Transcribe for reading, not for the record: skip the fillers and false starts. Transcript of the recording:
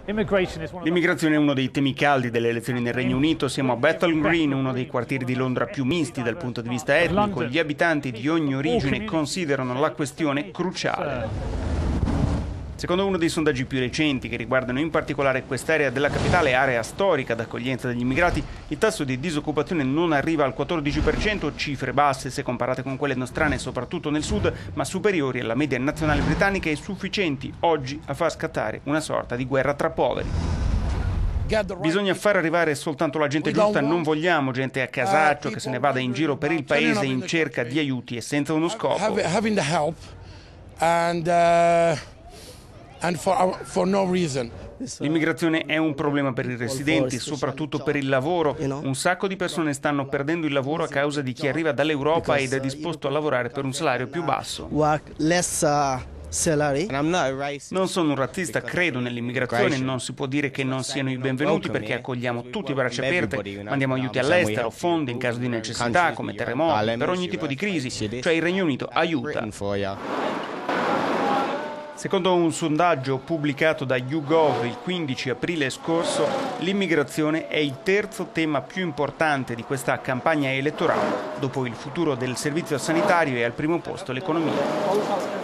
L'immigrazione è uno dei temi caldi delle elezioni nel Regno Unito. Siamo a Bethnal Green, uno dei quartieri di Londra più misti dal punto di vista etnico. Gli abitanti di ogni origine considerano la questione cruciale. Secondo uno dei sondaggi più recenti, che riguardano in particolare quest'area della capitale, area storica d'accoglienza degli immigrati, il tasso di disoccupazione non arriva al 14%, cifre basse se comparate con quelle nostrane, soprattutto nel sud, ma superiori alla media nazionale britannica e sufficienti oggi a far scattare una sorta di guerra tra poveri. Bisogna far arrivare soltanto la gente giusta, non vogliamo gente a casaccio che se ne vada in giro per il paese in cerca di aiuti e senza uno scopo. L'immigrazione è un problema per i residenti, soprattutto per il lavoro. Un sacco di persone stanno perdendo il lavoro a causa di chi arriva dall'Europa ed è disposto a lavorare per un salario più basso. Non sono un razzista, credo nell'immigrazione, non si può dire che non siano i benvenuti perché accogliamo tutti a braccia aperte, mandiamo aiuti all'estero, fondi in caso di necessità, come terremoti, per ogni tipo di crisi, cioè il Regno Unito aiuta. Secondo un sondaggio pubblicato da YouGov il 15 aprile scorso, l'immigrazione è il terzo tema più importante di questa campagna elettorale. Dopo il futuro del servizio sanitario e al primo posto l'economia.